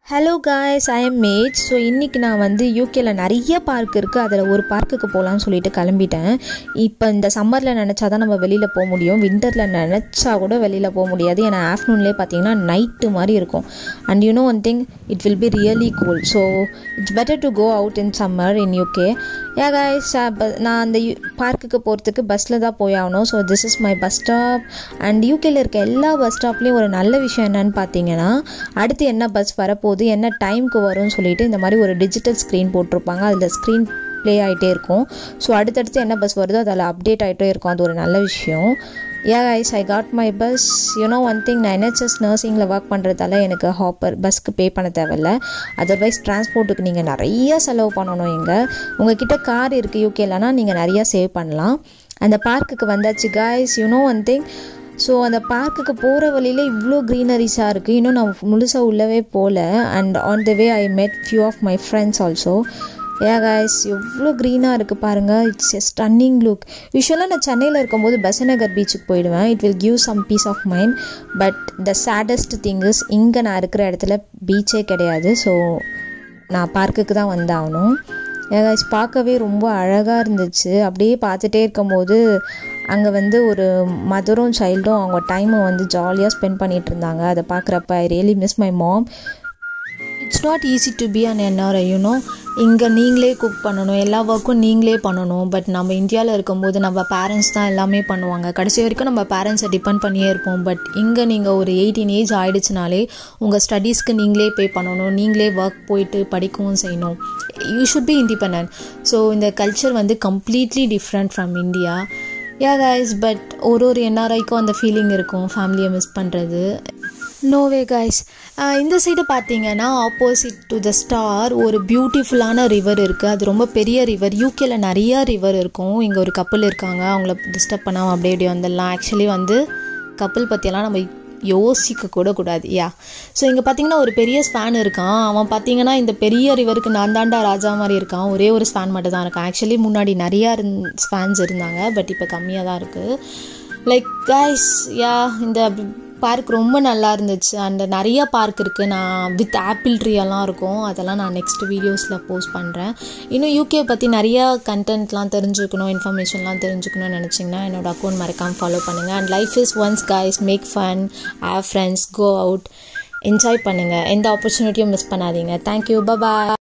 Hello guys, I am Mage. So இன்னைக்கு நான் வந்து UKல நிறைய பார்க் இருக்கு. அதுல ஒரு பார்க்குக்கு போலாம்னு சொல்லிட்டு கிளம்பிட்டேன். இப்போ இந்த சம்மர்ல நினைச்சா தான் நம்ம வெளியில போக முடியும். விண்டர்ல நினைச்சா கூட வெளியில போக முடியாது. ஏன்னா ஆஃப்டர்நூன்லயே பாத்தீங்கன்னா நைட் மாதிரி இருக்கும். And you know one thing, it will be really cool. So it's better to go out in summer in UK. Yeah guys, நான் அந்த பார்க்குக்கு போறதுக்கு பஸ்ல தான் போய் ஆகணும். So this is my bus stop. And UKல இருக்க எல்லா பஸ் ஸ்டாப்லயும் ஒரு நல்ல விஷயம் என்னன்னு பாத்தீங்கன்னா, அடுத்து என்ன பஸ் வரப்போகுது என்ன டைம்க்கு வரும்னு சொல்லிட்டு இந்த மாதிரி ஒரு டிஜிட்டல் ஸ்க்ரீன் போட்டிருப்பாங்க. அதில் ஸ்க்ரீன் ப்ளே ஆகிட்டே இருக்கும். ஸோ அடுத்தடுத்து என்ன பஸ் வருதோ அதில் அப்டேட் ஆகிட்டே இருக்கும். அது ஒரு நல்ல விஷயம். guys, I got my bus. You know one thing, நான் NHS நர்சிங்கில் ஒர்க் பண்ணுறதால எனக்கு பஸ்க்கு பே பண்ண தேவையில்லை. அதர்வைஸ் டிரான்ஸ்போர்ட்டுக்கு நீங்கள் நிறைய செலவு பண்ணணும். உங்ககிட்ட கார் இருக்குது யூகேலனா நீங்கள் நிறையா சேவ் பண்ணலாம். அந்த பார்க்குக்கு வந்தாச்சு guys. You know one thing, so அந்த பார்க்குக்கு போகிற வழியில் இவ்வளோ க்ரீனரிஸாக இருக்குது. இன்னும் நான் முழுசாக உள்ளவே போகல. And on the way I met few of my friends also. guys, எவ்வளோ க்ரீனாக இருக்குது பாருங்கள். It's a stunning look. யூஸ்வலாக நான் சென்னையில் இருக்கும்போது பெசநகர் பீச்சுக்கு போயிடுவேன். It will give some peace of mind. But the saddest thing is இங்கே நான் இருக்கிற இடத்துல பீச்சே கிடையாது. ஸோ நான் பார்க்குக்கு தான் வந்தாகணும். guys, பார்க்கவே ரொம்ப அழகாக இருந்துச்சு. அப்படியே பார்த்துட்டே இருக்கும்போது அங்கே வந்து ஒரு மதரும் சைல்டும் அவங்க டைமை வந்து ஜாலியாக ஸ்பெண்ட் பண்ணிகிட்டு இருந்தாங்க. அதை பார்க்குறப்ப I really miss my mom. It's not easy to be an NRI, இங்கே நீங்களே குக் பண்ணணும், எல்லா ஒர்க்கும் நீங்களே பண்ணணும். பட் நம்ம இந்தியாவில் இருக்கும்போது நம்ம பேரண்ட்ஸ் தான் எல்லாமே பண்ணுவாங்க. கடைசி வரைக்கும் நம்ம பேரண்ட்ஸை டிபெண்ட் பண்ணியே இருப்போம். பட் இங்கே நீங்கள் ஒரு 18 ஏஜ் ஆகிடுச்சினாலே உங்கள் ஸ்டடீஸ்க்கு நீங்களே பே பண்ணணும், நீங்களே ஒர்க் போயிட்டு படிக்கவும் செய்யணும். You should be independent. So இந்த கல்ச்சர் வந்து completely different from India. guys, but ஒரு NRIக்கும் அந்த ஃபீலிங் இருக்கும், ஃபேமிலியை மிஸ் பண்ணுறது. நோவே guys, இந்த சைடு பார்த்தீங்கன்னா ஆப்போசிட் டு த ஸ்டார் ஒரு பியூட்டிஃபுல்லான ரிவர் இருக்குது. அது ரொம்ப பெரிய ரிவர். யூகேல நிறையா ரிவர் இருக்கும். இங்கே ஒரு கப்பல் இருக்காங்க, அவங்கள டிஸ்டர்ப் பண்ணாமல் அப்படியே அப்படியே வந்துடலாம். ஆக்சுவலி வந்து கப்பல் பற்றியெல்லாம் நம்ம யோசிக்க கூட கூடாது. ஸோ இங்கே பார்த்தீங்கன்னா ஒரு பெரிய ஸ்பேன் இருக்கான். அவன் பார்த்தீங்கன்னா இந்த பெரிய ரிவருக்கு நான் தாண்டா ராஜா மாதிரி இருக்கான். ஒரே ஒரு ஸ்பேன் மட்டும் தான் இருக்கான். ஆக்சுவலி முன்னாடி நிறையா ஸ்பேன்ஸ் இருந்தாங்க, பட் இப்போ கம்மியாக தான் இருக்குது. லைக் guys, இந்த பார்க் ரொம்ப நல்லா இருந்துச்சு. அண்ட் நிறைய பார்க் இருக்குது. நான் வித் ஆப்பிள் ட்ரீ எல்லாம் இருக்கும். அதெல்லாம் நான் நெக்ஸ்ட் வீடியோஸில் போஸ்ட் பண்ணுறேன். இன்னும் யூகே பற்றி நிறையா கண்டென்ட்லாம் தெரிஞ்சுக்கணும், இன்ஃபர்மேஷன்லாம் தெரிஞ்சுக்கணும்னு நினச்சிங்கன்னா என்னோடய அக்கௌண்ட் மறக்காமல் ஃபாலோ பண்ணுங்கள். And life is once guys, make fun, have friends, go out, enjoy பண்ணுங்கள். எந்த ஆப்பர்ச்சுனிட்டியும் மிஸ் பண்ணாதீங்க. Thank you, by.